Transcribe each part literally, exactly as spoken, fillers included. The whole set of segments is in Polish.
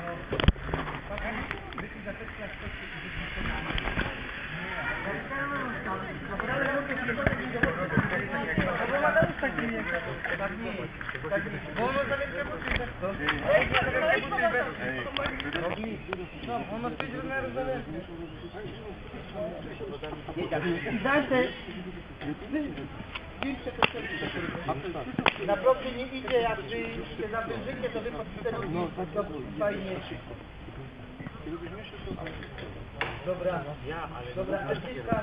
Na procie nie idzie, jak wy się zawężycie, to wy podpisujecie no, fajnie. Dobra, dobra, artysta.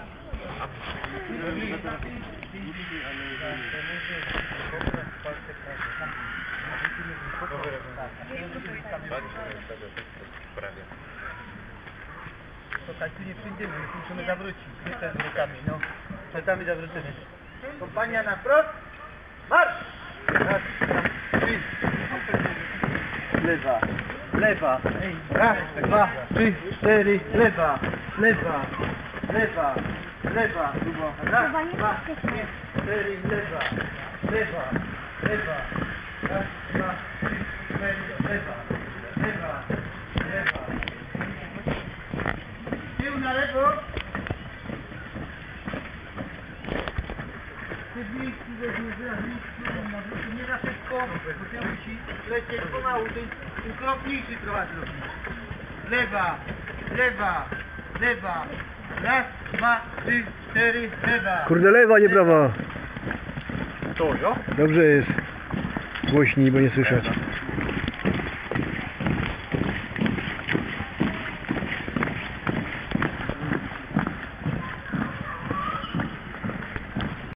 Słuchaj, tu nie przyjdziemy, musimy zawrócić, nie ten z rękami, no. Plecami zawrócimy. Kompania na wprost, marsz! Raz, trzy, lewa, lewa, raz, dwa, trzy, cztery, lewa, lewa, lewa, lewa, raz, dwa, trzy, cztery, lewa, lewa, lewa, raz, dwa, trzy, cztery, lewa, lewa, lewa, tył na lewo. Nie za szybko, bo się musi lecieć pomału, ten krokniejszy trochę zrobić. Lewa, lewa, lewa, raz, dwa, trzy, cztery, lewa. Kurde, lewa, nie prawa. To, jo? Dobrze jest. Głośniej, bo nie słyszeć.